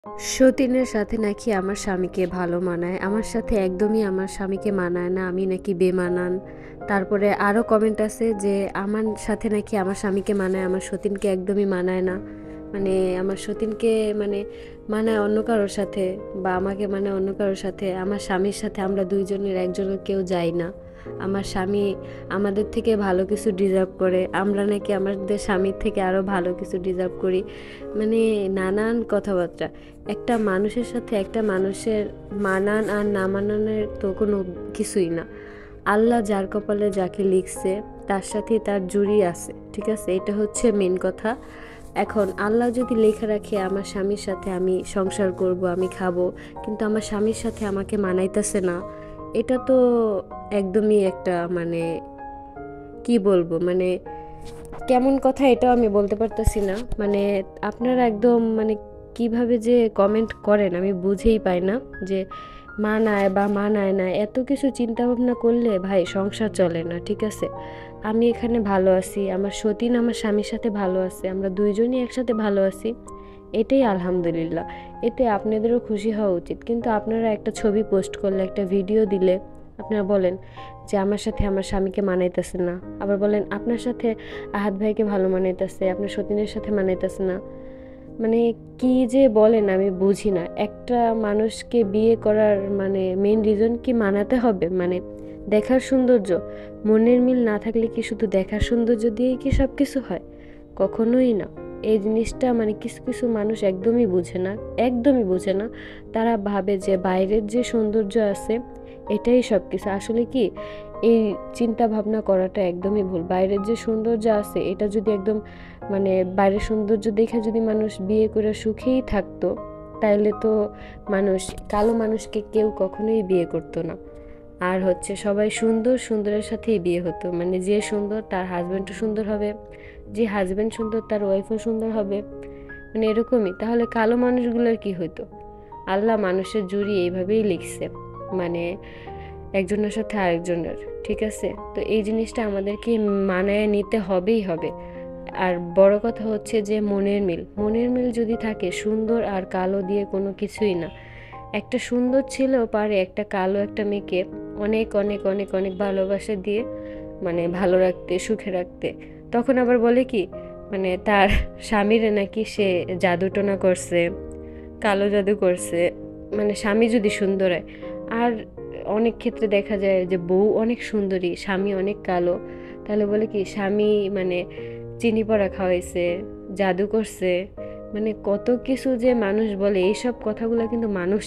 সতীনের সাথে নাকি আমার স্বামীকে ভালো মানায়, আমার সাথে একদমই আমার স্বামীকে মানায় না, আমি নাকি বেমানান। তারপরে আরও কমেন্ট আছে যে আমার সাথে নাকি আমার স্বামীকে মানায়, আমার সতীনকে একদমই মানায় না। মানে আমার সতীনকে মানে মানায় অন্য কারোর সাথে, বা আমাকে মানায় অন্য কারোর সাথে। আমার স্বামীর সাথে আমরা দুইজনের একজনের কেউ যাই না। আমার স্বামী আমাদের থেকে ভালো কিছু ডিজার্ভ করে, আমরা নাকি আমাদের স্বামীর থেকে আরও ভালো কিছু ডিজার্ভ করি। মানে নানান কথাবার্তা। একটা মানুষের সাথে একটা মানুষের মানান আর না মানানের তো কোনো কিছুই না। আল্লাহ যার কপালে যাকে লিখছে তার সাথে তার জুড়ি আছে, ঠিক আছে? এটা হচ্ছে মেন কথা। এখন আল্লাহ যদি লেখা রাখে আমার স্বামীর সাথে আমি সংসার করব, আমি খাবো, কিন্তু আমার স্বামীর সাথে আমাকে মানাইতেছে না, এটা তো একদমই একটা মানে কি বলবো, মানে কেমন কথা, এটাও আমি বলতে পারতেছি না। মানে আপনারা একদম মানে কিভাবে যে কমেন্ট করেন আমি বুঝেই পাই না। যে মানায় বা মানায় না, এত কিছু চিন্তা ভাবনা করলে ভাই সংসার চলে না, ঠিক আছে? আমি এখানে ভালো আছি, আমার সতীন আমার স্বামীর সাথে ভালো আছে, আমরা দুইজনই একসাথে ভালো আছি, এটাই আলহামদুলিল্লাহ। এতে আপনাদেরও খুশি হওয়া উচিত। কিন্তু আপনারা একটা ছবি পোস্ট করলে, একটা ভিডিও দিলে, আপনারা বলেন যে আমার সাথে আমার স্বামীকে মানাইতেছে না, আবার বলেন আপনার সাথে আহাদ ভাইকে ভালো মানাইতেছে, আপনার সতীনের সাথে মানাইতেছে না। মানে কি যে বলেন আমি বুঝি না। একটা মানুষকে বিয়ে করার মানে মেন রিজন কি মানাতে হবে? মানে দেখার সৌন্দর্য, মনের মিল না থাকলে কি শুধু দেখার সৌন্দর্য দিয়েই কি সব কিছু হয়? কখনোই না। এই জিনিসটা মানে কিছু কিছু মানুষ একদমই বুঝে না, একদমই বুঝে না। তারা ভাবে যে বাইরের যে সৌন্দর্য আছে এটাই সব কিছু। আসলে কি, এই চিন্তা ভাবনা করাটা একদমই ভুল। বাইরের যে সৌন্দর্য আছে এটা যদি একদম মানে বাইরের সৌন্দর্য দেখে যদি মানুষ বিয়ে করে সুখেই থাকতো, তাইলে তো মানুষ কালো মানুষকে কেউ কখনোই বিয়ে করতো না। আর হচ্ছে সবাই সুন্দর সুন্দরের সাথেই বিয়ে হতো। মানে যে সুন্দর তার হাজব্যান্ডও সুন্দর হবে, যে হাজব্যান্ড সুন্দর তার ওয়াইফও সুন্দর হবে, মানে এরকমই। তাহলে কালো মানুষগুলোর কি হতো? আল্লাহ মানুষের জুড়ি এইভাবেই লিখছে, মানে একজনের সাথে আরেকজনের, ঠিক আছে? তো এই জিনিসটা আমাদেরকে মানায় নিতে হবেই হবে। আর বড় কথা হচ্ছে যে মনের মিল, মনের মিল যদি থাকে, সুন্দর আর কালো দিয়ে কোনো কিছুই না। একটা সুন্দর ছেলেও পারে একটা কালো একটা মেয়েকে অনেক অনেক অনেক অনেক ভালোবাসা দিয়ে মানে ভালো রাখতে, সুখে রাখতে। তখন আবার বলে কি, মানে তার স্বামীরে নাকি সে জাদুটোনা করছে, কালো জাদু করছে। মানে স্বামী যদি সুন্দর হয়, আর অনেক ক্ষেত্রে দেখা যায় যে বউ অনেক সুন্দরী, স্বামী অনেক কালো, তাহলে বলে কি স্বামী মানে চিনি পড়া খাওয়াইছে, জাদু করছে। মানে কত কিছু যে মানুষ বলে, এইসব কথাগুলো কিন্তু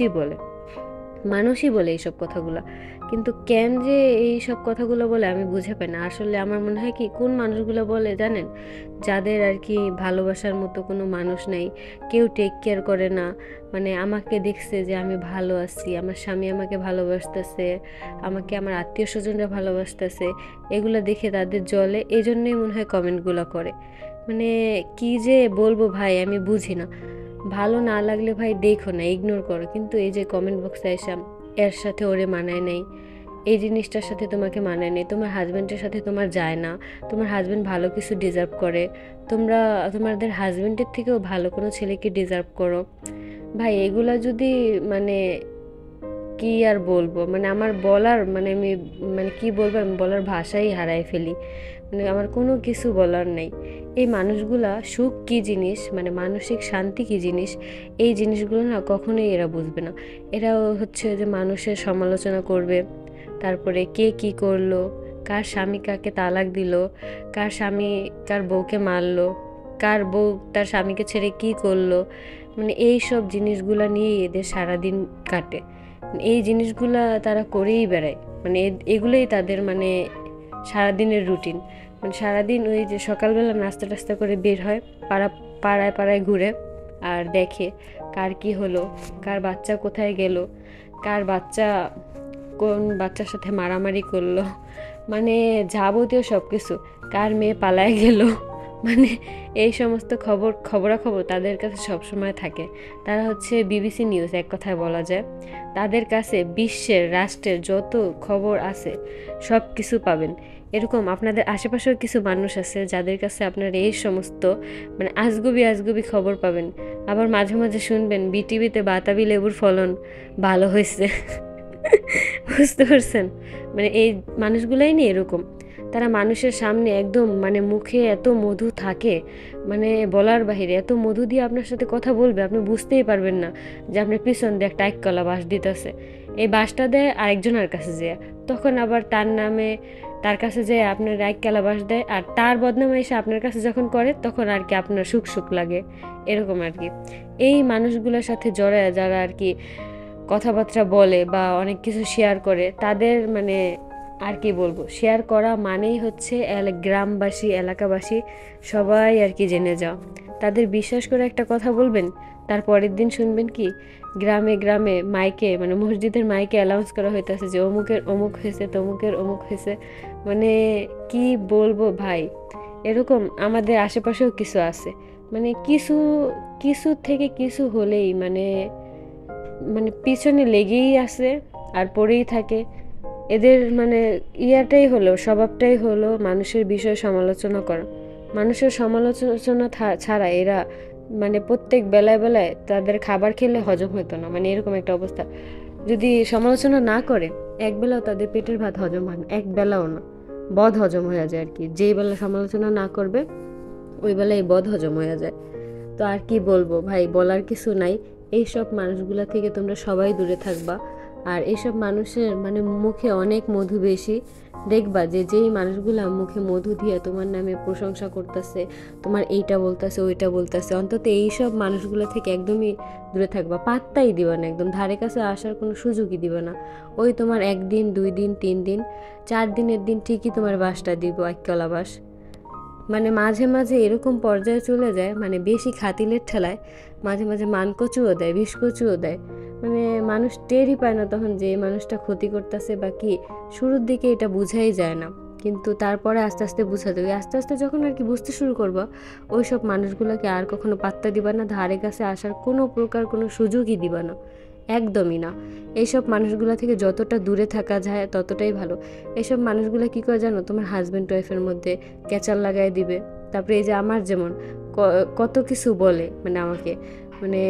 মানুষই বলে এইসব কথাগুলো। কিন্তু কেন যে এইসব কথাগুলো বলে আমি বুঝে পাই না। আসলে আমার মনে হয় কি, কোন মানুষগুলো বলে জানেন? যাদের আর কি ভালোবাসার মতো কোনো মানুষ নাই, কেউ টেক কেয়ার করে না। মানে আমাকে দেখছে যে আমি ভালো আছি, আমার স্বামী আমাকে ভালোবাসতেছে, আমাকে আমার আত্মীয় স্বজনরা ভালোবাসতেছে, এগুলো দেখে তাদের জ্বলে, এই জন্যই মনে হয় কমেন্টগুলো করে। মানে কি যে বলবো ভাই, আমি বুঝি না। ভালো না লাগলে ভাই দেখো না, ইগনোর করো, কিন্তু এই যে কমেন্ট বক্সে এসে এর সাথে ওরে মানায় নেই, এই জিনিসটার সাথে তোমাকে মানায় নেই, তোমার হাজব্যান্ডের সাথে তোমার যায় না, তোমার হাজব্যান্ড ভালো কিছু ডিজার্ভ করে, তোমরা তোমাদের হাজব্যান্ডের থেকেও ভালো কোনো ছেলেকে ডিজার্ভ করো। ভাই এগুলা যদি মানে কি আর বলবো, মানে আমার বলার মানে আমি মানে কি বলবো, আমি বলার ভাষাই হারাই ফেলি। মানে আমার কোনো কিছু বলার নেই। এই মানুষগুলা সুখ কি জিনিস, মানে মানসিক শান্তি কি জিনিস, এই জিনিসগুলো না কখনোই এরা বুঝবে না। এরা হচ্ছে যে মানুষের সমালোচনা করবে, তারপরে কে কি করলো, কার স্বামী কাকে তালাক দিল, কার স্বামী কার বউকে মারলো, কার বউ তার স্বামীকে ছেড়ে কি করলো, মানে এই সব জিনিসগুলা নিয়েই এদের সারাদিন কাটে। এই জিনিসগুলা তারা করেই বেড়ায়। মানে এগুলোই তাদের মানে সারাদিনের রুটিন। মানে সারাদিন ওই যে সকালবেলা নাস্তা টাস্তা করে বের হয়, পাড়ায় পাড়ায় ঘুরে আর দেখে কার কি হলো, কার বাচ্চা কোথায় গেল, কার বাচ্চা কোন বাচ্চার সাথে মারামারি করলো, মানে যাবতীয় সব কিছু, কার মেয়ে পালায় গেল, মানে এই সমস্ত খবরাখবর তাদের কাছে সবসময় থাকে। তারা হচ্ছে বিবিসি নিউজ, এক কথায় বলা যায়। তাদের কাছে বিশ্বের, রাষ্ট্রের যত খবর আছে সব কিছু পাবেন। এরকম আপনাদের আশেপাশেও কিছু মানুষ আছে যাদের কাছে আপনার এই সমস্ত মানে আজগুবি আজগুবি খবর পাবেন। আবার মাঝে মাঝে শুনবেন বিটিভিতে বাতাবি লেবুর ফলন ভালো হয়েছে। বুঝতে পারছেন? মানে এই মানুষগুলাই নিয়ে এরকম। তারা মানুষের সামনে একদম মানে মুখে এত মধু থাকে, মানে বলার বাহিরে এত মধু দিয়ে আপনার সাথে কথা বলবে, আপনি বুঝতেই পারবেন না যে আপনার পিছন দিয়ে একটা এককলা বাঁশ দিতেছে। এই বাঁশটা দেয় আরেকজনের কাছে যেয়ে, তখন আবার তার নামে তার কাছে যেয়ে আপনার এককলা বাঁশ দেয়, আর তার বদনামে এসে আপনার কাছে যখন করে তখন আর কি আপনার সুখ সুখ লাগে, এরকম আর কি। এই মানুষগুলোর সাথে জড়ায় যারা আর কি কথাবার্তা বলে বা অনেক কিছু শেয়ার করে, তাদের মানে আর কি বলবো, শেয়ার করা মানেই হচ্ছে গ্রামবাসী, এলাকাবাসী সবাই আর কি জেনে যাও। তাদের বিশ্বাস করে একটা কথা বলবেন, তার পরের দিন শুনবেন কি গ্রামে গ্রামে মাইকে, মানে মসজিদের মাইকে অ্যানাউন্স করা হইতেছে যে অমুকের অমুক হয়েছে, তমুকের অমুক হয়েছে। মানে কি বলবো ভাই, এরকম আমাদের আশেপাশেও কিছু আছে। মানে কিছু কিছু থেকে কিছু হলেই মানে মানে পিছনে লেগেই আছে আর পড়েই থাকে। এদের মানে ইয়াটাই হলো, স্বভাবটাই হলো মানুষের বিষয় সমালোচনা করা। মানুষের সমালোচনা ছাড়া এরা মানে প্রত্যেক বেলায় বেলায় তাদের খাবার খেলে হজম হতো না, মানে এরকম একটা অবস্থা। যদি সমালোচনা না করে এক বেলাও তাদের পেটের ভাত হজম হয় না, এক বেলাও না, বদ হজম হয়ে যায় আর কি। যেই বেলা সমালোচনা না করবে ওই বেলায় বদ হজম হয়ে যায়। তো আর কি বলবো ভাই, বলার কিছু নাই। এইসব মানুষগুলা থেকে তোমরা সবাই দূরে থাকবা। আর এইসব মানুষের মানে মুখে অনেক মধু বেশি। দেখবা যে যেই মানুষগুলা মুখে মধু দিয়ে তোমার নামে প্রশংসা করতেছে, তোমার এইটা বলতেছে ওইটা বলতেছে, অন্তত এইসব মানুষগুলো থেকে একদমই দূরে থাকবা। পাত্তাই দিবা না, একদম ধারে কাছে আসার কোনো সুযোগই দিবা না। ওই তোমার 1 দিন 2 দিন 3 দিন 4 দিনের দিন ঠিকই তোমার বাসটা দিব, এককলা বাস। মানে মাঝে মাঝে এরকম পর্যায়ে চলে যায়, মানে বেশি খাতিলের ঠেলায় মাঝে মাঝে মানকচুও দেয়, বিষকচুও দেয়। মানে মানুষ টেরই পায় না তখন যে এই মানুষটা ক্ষতি করতেছে বা কি। শুরুর দিকে এটা বুঝাই যায় না, কিন্তু তারপরে আস্তে আস্তে বুঝা যাবে। আস্তে আস্তে যখন আর কি বুঝতে শুরু করবা, ওই সব মানুষগুলোকে আর কখনো পাত্তা দিবা না, ধারে কাছে আসার কোনো প্রকার কোনো সুযোগই দিবা না, একদমই না। এইসব মানুষগুলো থেকে যতটা দূরে থাকা যায় ততটাই ভালো। এইসব মানুষগুলো কী করে জানো, তোমার হাজব্যান্ড ওয়াইফের মধ্যে ক্যাচাল লাগাই দিবে। তারপরে এই যে আমার যেমন কত কিছু বলে, মানে আমাকে মানে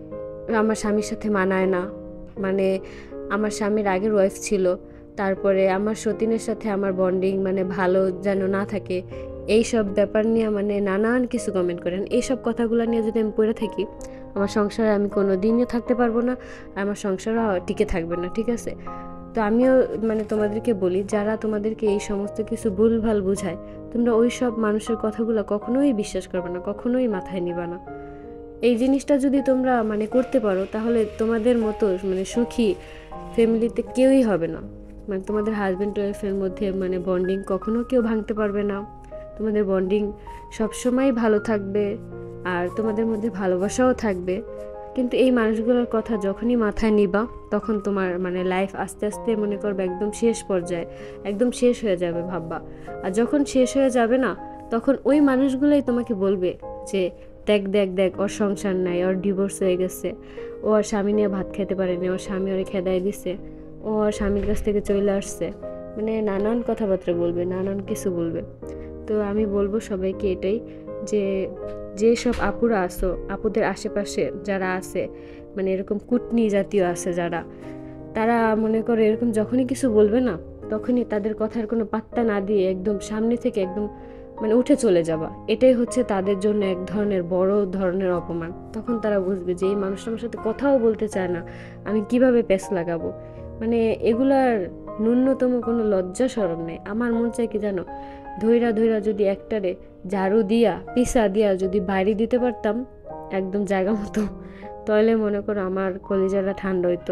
আমার স্বামীর সাথে মানায় না, মানে আমার স্বামীর আগের ওয়াইফ ছিল, তারপরে আমার সতীনের সাথে আমার বন্ডিং মানে ভালো যেন না থাকে, এই সব ব্যাপার নিয়ে মানে নানান কিছু কমেন্ট করেন। এইসব কথাগুলো নিয়ে যদি আমি পড়ে থাকি, আমার সংসারে আমি কোনো দিনও থাকতে পারবো না, আমার সংসারও টিকে থাকবে না, ঠিক আছে? তো আমিও মানে তোমাদেরকে বলি, যারা তোমাদেরকে এই সমস্ত কিছু ভুলভাল বুঝায়, তোমরা ওই সব মানুষের কথাগুলো কখনোই বিশ্বাস করবে না, কখনোই মাথায় নিবা না। এই জিনিসটা যদি তোমরা মানে করতে পারো, তাহলে তোমাদের মতো মানে সুখী ফ্যামিলিতে কেউই হবে না। মানে তোমাদের হাজব্যান্ড ওয়াইফের মধ্যে মানে বন্ডিং কখনো কেউ ভাঙতে পারবে না। তোমাদের বন্ডিং সবসময় ভালো থাকবে, আর তোমাদের মধ্যে ভালোবাসাও থাকবে। কিন্তু এই মানুষগুলোর কথা যখনই মাথায় নিবা, তখন তোমার মানে লাইফ আস্তে আস্তে মনে করবে একদম শেষ পর্যায়ে, একদম শেষ হয়ে যাবে ভাববা। আর যখন শেষ হয়ে যাবে না, তখন ওই মানুষগুলোই তোমাকে বলবে যে দেখ দেখ দেখ, ওর সংসার নাই, ওর ডিভোর্স হয়ে গেছে, ও আর স্বামী নিয়ে ভাত খেতে পারেনি, ওর স্বামী ওরে খেদাই দিছে, ও আর স্বামীর কাছ থেকে চলে আসছে। মানে নানান কথাবার্তা বলবে, নানান কিছু বলবে। তো আমি বলবো সবাইকে এটাই, যে যেসব আপুরা আসো, আপুদের আশেপাশে যারা আছে, মানে এরকম কুটনি জাতীয় আছে যারা, তারা মনে করে এরকম যখনই কিছু বলবে না, তখনই তাদের কথার কোনো পাত্তা না দিয়ে একদম সামনে থেকে একদম মানে উঠে চলে যাবা। এটাই হচ্ছে তাদের জন্য এক ধরনের বড় ধরনের অপমান। তখন তারা বুঝবে যে এই মানুষটা আমার সাথে কথাও বলতে চায় না, আমি কিভাবে প্যাচ লাগাবো। মানে এগুলার ন্যূনতম কোনো লজ্জা শরম নেই। আমার মন চায় কি জানো, ধৈরা ধৈরা যদি একটারে ঝাড়ু দিয়া পিসা দিয়া যদি বাড়ি দিতে পারতাম একদম জায়গা মতো, তাহলে মনে করো আমার কলিজাটা ঠান্ডা হইতো।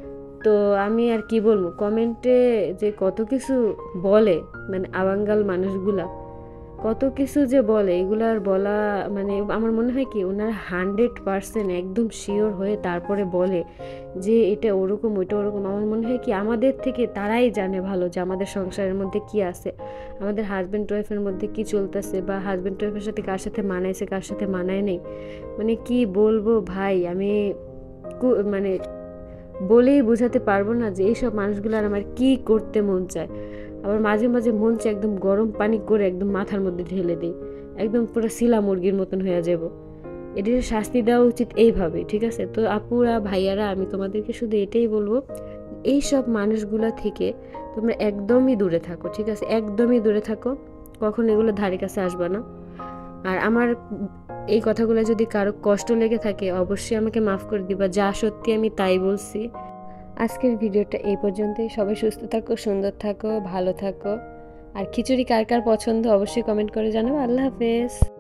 তো আমি আর কি বলবো, কমেন্টে যে কত কিছু বলে মানে আবাঙ্গাল মানুষগুলা, কত কিছু যে বলে, এগুলো আর বলা মানে আমার মনে হয় কি ওনারা 100% একদম শিওর হয়ে তারপরে বলে যে এটা ওরকম ওইটা ওরকম। আমার মনে হয় কি আমাদের থেকে তারাই জানে ভালো যে আমাদের সংসারের মধ্যে কি আছে, আমাদের হাজব্যান্ড ওয়াইফের মধ্যে কি চলতেছে, বা হাজব্যান্ড ওয়াইফের সাথে কার সাথে মানাইছে কার সাথে মানায় নেই। মানে কি বলবো ভাই, আমি মানে বলেই বোঝাতে পারবো না যে এইসব মানুষগুলোর আমার কি করতে মন চায়। আবার মাঝে মাঝে মন চায় একদম গরম পানি করে একদম মাথার মধ্যে ঢেলে দিই, একদম পুরো শিলা মুরগির মতন হয়ে যাব। এটির শাস্তি দেওয়া উচিত এইভাবে, ঠিক আছে? তো আপুরা ভাইয়ারা, আমি তোমাদেরকে শুধু এটাই বলবো, এইসব মানুষগুলা থেকে তোমরা একদমই দূরে থাকো, ঠিক আছে? একদমই দূরে থাকো, কখন এগুলো ধারে কাছে আসবা না। আর আমার এই কথাগুলো যদি কারো কষ্ট লেগে থাকে অবশ্যই আমাকে মাফ করে দিবা, যা সত্যি আমি তাই বলছি। আজকের ভিডিওটা এই পর্যন্তই। সবাই সুস্থ থাকো, সুন্দর থাকো, ভালো থাকো। আর খিচুড়ি কার কার পছন্দ অবশ্যই কমেন্ট করে জানাবো। আল্লাহ হাফেজ।